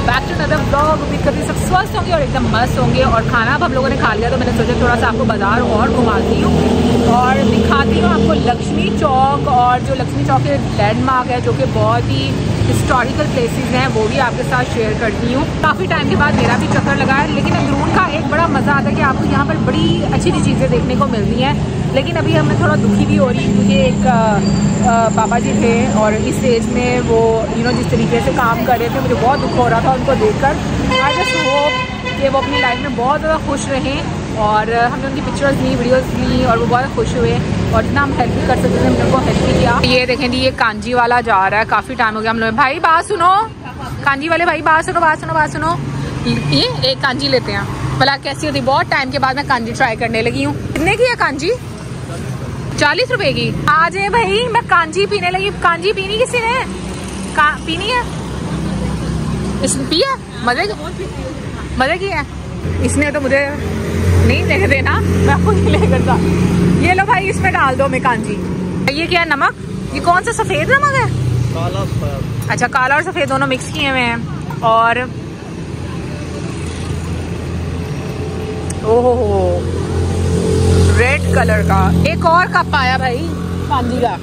Back to another blog. उम्मीद करती हूँ सब स्वस्थ होंगे और एकदम मस्त होंगे। और खाना अब हम लोगों ने खा लिया तो मैंने सोचा थोड़ा सा आपको बाजार और घुमाती हूँ और दिखाती हूँ आपको लक्ष्मी चौक। और जो लक्ष्मी चौक के लैंडमार्क है जो कि बहुत ही हिस्टोरिकल प्लेसेस हैं वो भी आपके साथ शेयर करती हूँ। काफ़ी टाइम के बाद मेरा भी चक्कर लगा है, लेकिन अंदरून का एक बड़ा मज़ा आता है कि आपको यहाँ पर बड़ी अच्छी अच्छी चीज़ें देखने को मिलती हैं। लेकिन अभी हमें थोड़ा दुखी भी हो रही क्योंकि एक पापा जी थे और इस एज में वो जिस तरीके से काम कर रहे थे मुझे बहुत दुख हो रहा था उनको देखकर। आई जस्ट होप कि वो अपनी लाइफ में बहुत ज़्यादा खुश रहें। और हमने उनकी पिक्चर्स ली, वीडियोस ली और वो बहुत खुश हुए और जितना हम हेल्प भी कर सकते थे हमने उनको हेल्प भी किया। ये देखें जी, ये कांजी वाला जा रहा है, काफ़ी टाइम हो गया हम लोग। भाई बात सुनो, कांजी वाले भाई बात सुनो बात सुनो बात सुनो। ये एक कांजी लेते हैं, भला कैसी होती। बहुत टाइम के बाद मैं कांजी ट्राई करने लगी हूँ। कितने की है कांजी? 40 रुपए की। आ जाए भाई, मैं कांजी पीने लगी। कांजी पीनी किसी ने? पीनी है? इसने पिया? मजे की है। इसने तो मुझे नहीं दे देना, मैं खुद ही लेकर जा। ये लो भाई, इसमें डाल दो मैं कांजी। ये क्या है? नमक? ये कौन सा सफेद नमक है? काला सफेद। अच्छा, काला और सफेद दोनों मिक्स किए हुए हैं। और ओहो रेड कलर का एक और कप आया भाई कांजी का।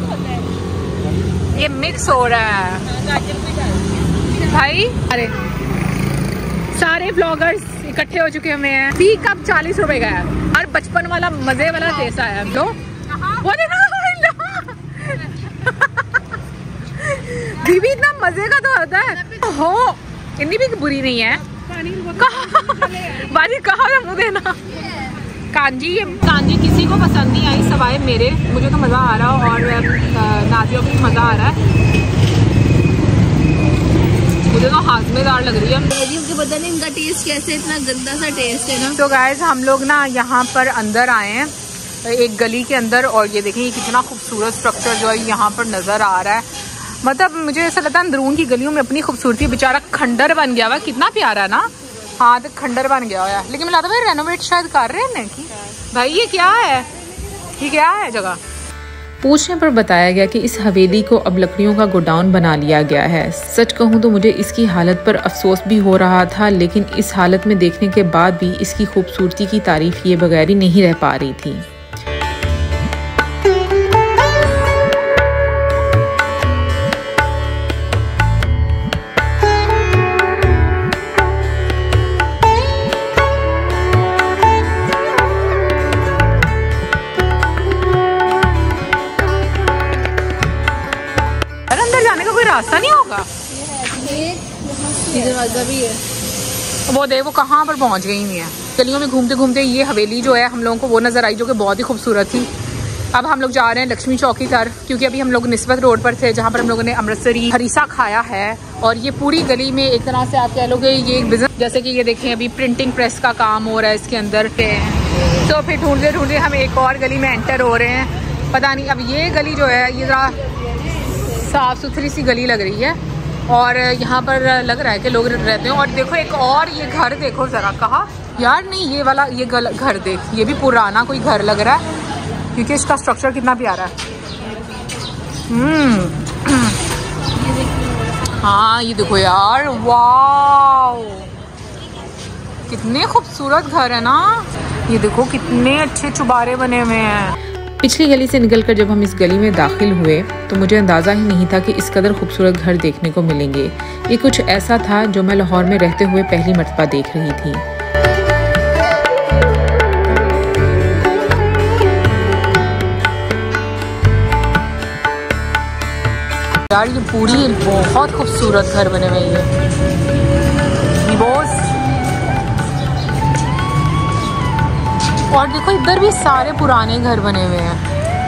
ये मिक्स हो रहा है भाई। अरे सारे ब्लॉगर्स इकट्ठे हो चुके हुए हैं। 3 कप 40 रुपए का है और बचपन वाला मजे वाला टेस्ट आया। लो वो देखो दीदी, इतना मजे का तो होता है हो। इतनी भी बुरी नहीं है। बाजी कहा था मुँह देना। कांजी किसी को पसंद नहीं आई सवाए मेरे। मुझे तो मज़ा आ रहा और नाजिया को भी मज़ा आ रहा है। मुझे तो हाजमेदार लग रही है। मुझे पता नहीं इनका टेस्ट कैसे, इतना गंदा सा टेस्ट है ना। तो गाइस हम लोग ना यहाँ पर अंदर आए हैं एक गली के अंदर और ये देखें ये कितना खूबसूरत स्ट्रक्चर जो है यहाँ पर नज़र आ रहा है। मतलब मुझे ऐसा लगता है अंदरून की गलियों में अपनी खूबसूरती। बेचारा खंडर बन गया हुआ, कितना प्यारा ना। हाँ तो खंडर बन गया हुआ है, लेकिन मुझे लगता है रेनोवेट शायद कर रहे हैं कि भाई ये क्या है, ये क्या है जगह। पूछने पर बताया गया कि इस हवेली को अब लकड़ियों का गोडाउन बना लिया गया है। सच कहूँ तो मुझे इसकी हालत पर अफसोस भी हो रहा था, लेकिन इस हालत में देखने के बाद भी इसकी खूबसूरती की तारीफ किए बगैर ही नहीं रह पा रही थी। रास्ता नहीं होगा? ये दरवाजा भी है। वो देख वो कहाँ पर पहुँच गई नहीं है। गलियों में घूमते घूमते ये हवेली जो है हम लोगों को वो नज़र आई जो कि बहुत ही खूबसूरत थी। अब हम लोग जा रहे हैं लक्ष्मी चौक की तरफ, क्योंकि अभी हम लोग निस्बत रोड पर थे जहाँ पर हम लोगों ने अमृतसरी हरीसा खाया है। और ये पूरी गली में एक तरह से आप कह लोगे ये एक बिजनेस, जैसे कि ये देखें अभी प्रिंटिंग प्रेस का काम हो रहा है इसके अंदर। तो फिर ढूंढते ढूंढते हम एक और गली में एंटर हो रहे हैं। पता नहीं अब ये गली जो है ये ज़रा साफ़ सुथरी सी गली लग रही है और यहाँ पर लग रहा है कि लोग रहते हैं। और देखो एक और ये घर देखो ज़रा, कहा यार नहीं ये वाला ये घर देख, ये भी पुराना कोई घर लग रहा है क्योंकि इसका स्ट्रक्चर कितना प्यारा है। हाँ ये देखो यार, वाव कितने खूबसूरत घर है ना। ये देखो कितने अच्छे चुबारे बने हुए हैं। पिछली गली से निकलकर जब हम इस गली में दाखिल हुए तो मुझे अंदाज़ा ही नहीं था कि इस कदर खूबसूरत घर देखने को मिलेंगे। ये कुछ ऐसा था जो मैं लाहौर में रहते हुए पहली मर्तबा देख रही थी। यार ये पूरी बहुत खूबसूरत घर बने हुए हैं। और देखो इधर भी सारे पुराने घर बने हुए हैं।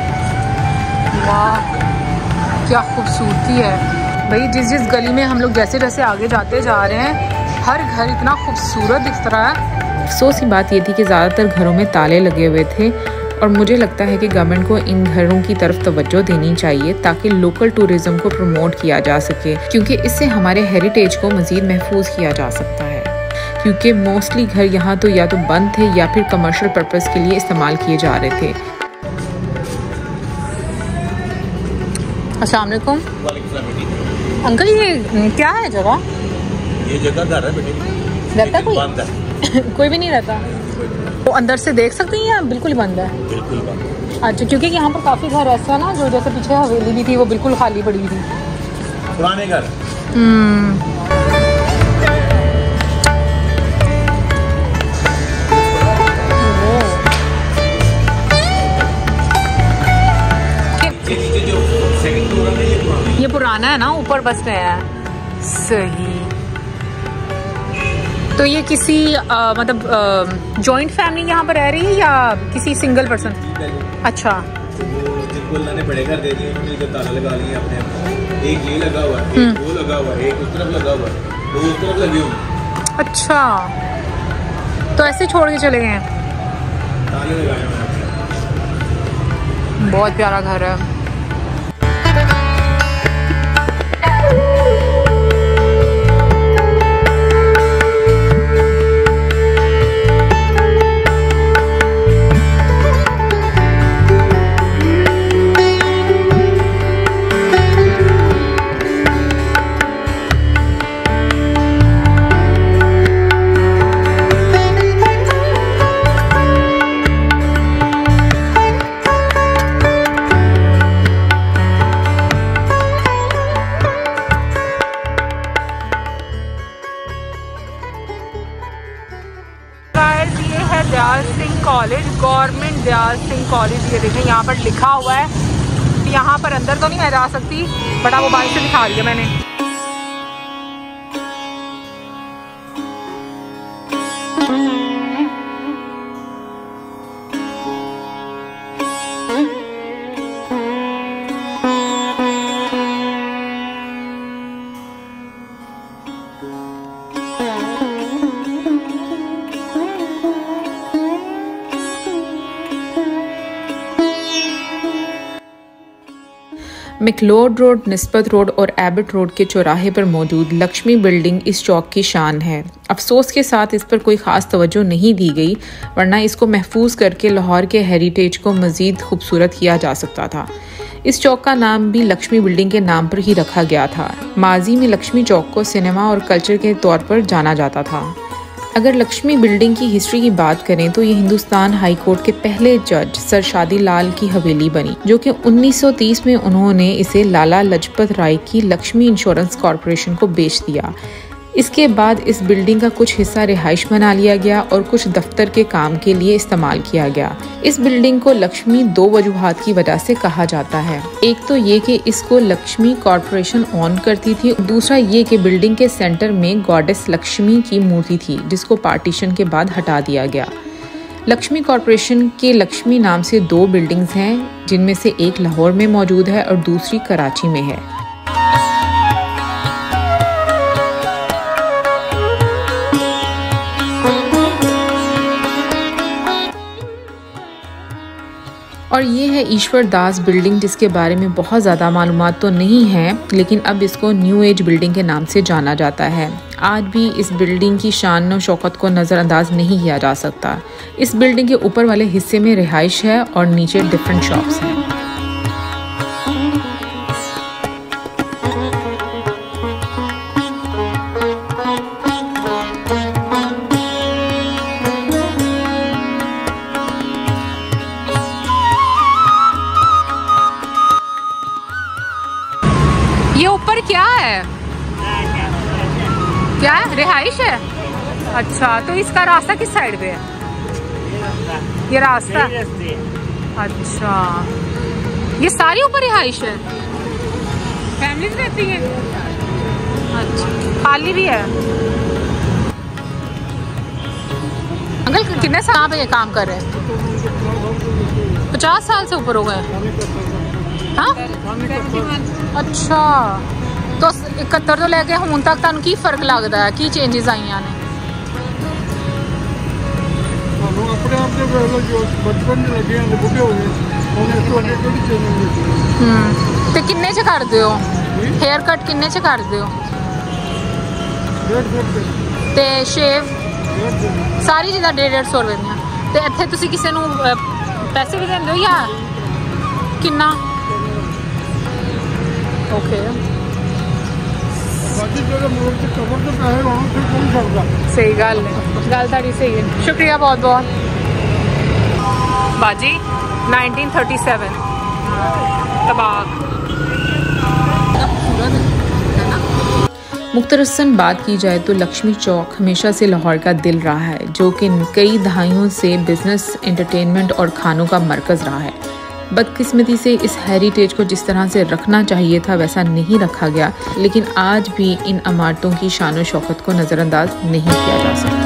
वाह क्या खूबसूरती है भाई। जिस जिस गली में हम लोग जैसे जैसे आगे जाते जा रहे हैं हर घर इतना खूबसूरत दिख रहा है। अफसोस की बात ये थी कि ज़्यादातर घरों में ताले लगे हुए थे और मुझे लगता है कि गवर्नमेंट को इन घरों की तरफ तवज्जो देनी चाहिए ताकि लोकल टूरिज्म को प्रमोट किया जा सके, क्योंकि इससे हमारे हेरिटेज को मज़ीद महफूज किया जा सकता है। क्योंकि मोस्टली घर यहाँ तो या तो बंद थे या फिर कमर्शियल पर्पस के लिए इस्तेमाल किए जा रहे थे। अस्सलाम वालेकुम अंकल, ये क्या है जगह? ये जगह घर है बेटे। रहता कोई? बंद है। कोई भी नहीं रहता। वो अंदर से देख सकते हैं या बिल्कुल बंद है? बिल्कुल बंद। अच्छा, क्योंकि यहाँ पर काफ़ी घर ऐसा ना जो जैसे पीछे हवेली भी थी वो बिल्कुल खाली पड़ी थी। पुराने घर। ये पुराना है ना, ऊपर बस में है। सही। तो ये किसी मतलब जॉइंट फैमिली यहाँ पर रह रही है या किसी सिंगल पर्सन? अच्छा, जिनको अल्लाह ने बड़े घर दे दिए उन्होंने इधर ताला लगा लिए अपने। एक ये लगा हुआ है, एक वो लगा हुआ है, एक उस तरफ लगा हुआ है, दो उस तरफ लगे हुए। अच्छा, तो ऐसे छोड़ के चले गए हैं। ताले लगाए हुए हैं। बहुत प्यारा घर है। Dayal Singh college, government Dayal Singh college. ये देखें यहाँ पर लिखा हुआ है। यहाँ पर अंदर तो नहीं मैं जा सकती, बट आप मोबाइल से दिखा रही है मैंने। मैक्लोड रोड, निस्बत रोड और एबट रोड के चौराहे पर मौजूद लक्ष्मी बिल्डिंग इस चौक की शान है। अफसोस के साथ इस पर कोई ख़ास तवज्जो नहीं दी गई, वरना इसको महफूज करके लाहौर के हेरिटेज को मज़ीद खूबसूरत किया जा सकता था। इस चौक का नाम भी लक्ष्मी बिल्डिंग के नाम पर ही रखा गया था। माजी में लक्ष्मी चौक को सिनेमा और कल्चर के तौर पर जाना जाता था। अगर लक्ष्मी बिल्डिंग की हिस्ट्री की बात करें तो ये हिंदुस्तान हाई कोर्ट के पहले जज सर शादी लाल की हवेली बनी, जो कि 1930 में उन्होंने इसे लाला लजपत राय की लक्ष्मी इंश्योरेंस कॉरपोरेशन को बेच दिया। इसके बाद इस बिल्डिंग का कुछ हिस्सा रिहाइश बना लिया गया और कुछ दफ्तर के काम के लिए इस्तेमाल किया गया। इस बिल्डिंग को लक्ष्मी दो वजूहात की वजह से कहा जाता है। एक तो ये कि इसको लक्ष्मी कॉरपोरेशन ऑन करती थी, दूसरा ये कि बिल्डिंग के सेंटर में गॉडेस लक्ष्मी की मूर्ति थी, जिसको पार्टीशन के बाद हटा दिया गया। लक्ष्मी कॉरपोरेशन के लक्ष्मी नाम से दो बिल्डिंग्स हैं, जिनमें से एक लाहौर में मौजूद है और दूसरी कराची में है। और ये है ईश्वर दास बिल्डिंग, जिसके बारे में बहुत ज़्यादा मालूमात तो नहीं है, लेकिन अब इसको न्यू एज बिल्डिंग के नाम से जाना जाता है। आज भी इस बिल्डिंग की शान और शौकत को नज़रअंदाज नहीं किया जा सकता। इस बिल्डिंग के ऊपर वाले हिस्से में रिहाइश है और नीचे डिफरेंट शॉप्स हैं। ये ऊपर क्या है? क्या है? रिहाइश है? अच्छा, तो इसका रास्ता किस साइड पे है? ये रास्ता? अच्छा, ये सारी ऊपर रिहाइश है? फैमिलीज रहती है? अच्छा, खाली भी है। अंकल कितने साल पे ये काम कर रहे हैं? 50 साल से ऊपर हो गए। हाँ? अच्छा, तो 71 तो लेके हूं तक तुहानू की फर्क लगता है, की चेंजेस आईयां ने? ते किन्ने च करदे हो? हेयर कट किन्ने च करदे हो? ते शेव सारी चीज़ां 150 रुपए दियां। ते इत्थे तुसी किसे नू पैसे भी देंदे हो या किन्ना? ओके, सही गल है, गल ताड़ी सही है। शुक्रिया बहुत बहुत बाजी। 1937 तबाक। मुख्तरसन बात की जाए तो लक्ष्मी चौक हमेशा से लाहौर का दिल रहा है, जो कि कई दहाइयों से बिजनेस, एंटरटेनमेंट और खानों का मरकज़ रहा है। बदकिस्मती से इस हेरिटेज को जिस तरह से रखना चाहिए था वैसा नहीं रखा गया, लेकिन आज भी इन इमारतों की शान और शौकत को नज़रअंदाज नहीं किया जा सकता।